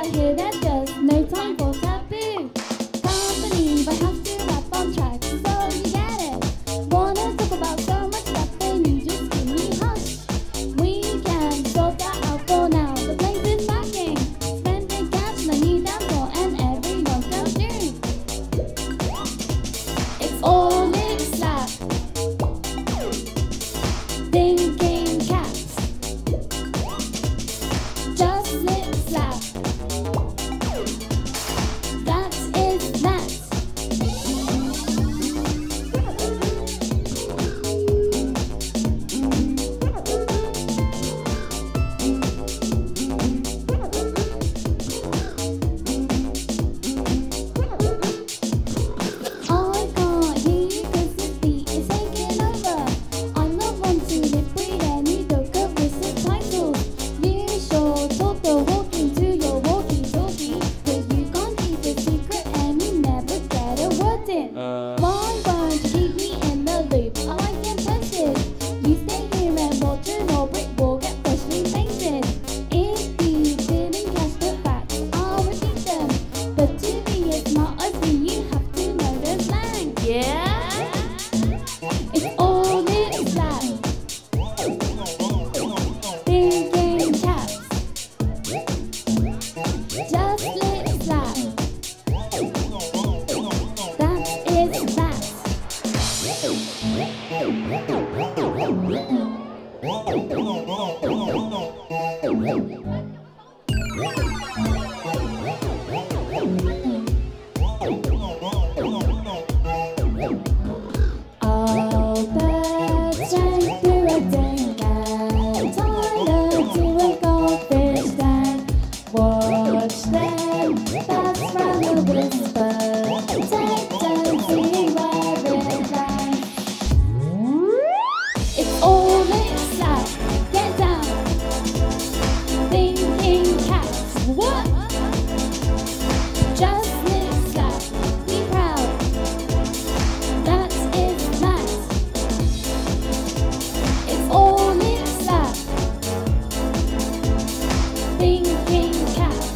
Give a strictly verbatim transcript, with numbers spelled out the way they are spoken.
hear that just no time for taboo. Can't believe I have to rap on track, so you get it. Wanna talk about so much stuff, then you just give me hush. We can sort that out for now. The place is packing, spending cash, no need that more, and everyone's so due. It's all lip slap, thinking cats, just lip slap. That is that. I can't hear you 'cause this beat is taking over. I'm not one to lip read any book of recitals. You sure talk the walking to your walkie-talkie, but you can't keep a secret and you never get a word in. Why won't you keep me in the loop? I am tested. You stay here and watch an old brick wall get freshly painted. If you didn't catch the facts, I'll repeat them. But to be as smart as me, you have to know the slang. Yeah? It's all lip slap, thinking caps, just lip slap. That is that. All birds drank through a dingbat, Tyler to a goldfish stand. Watch them pass round a whisper, tiptoe seeing where it lands. It's all lip slap, get down, thinking cats. What? Just lip slap, be proud. That is that. It's all lip slap, thinking cats.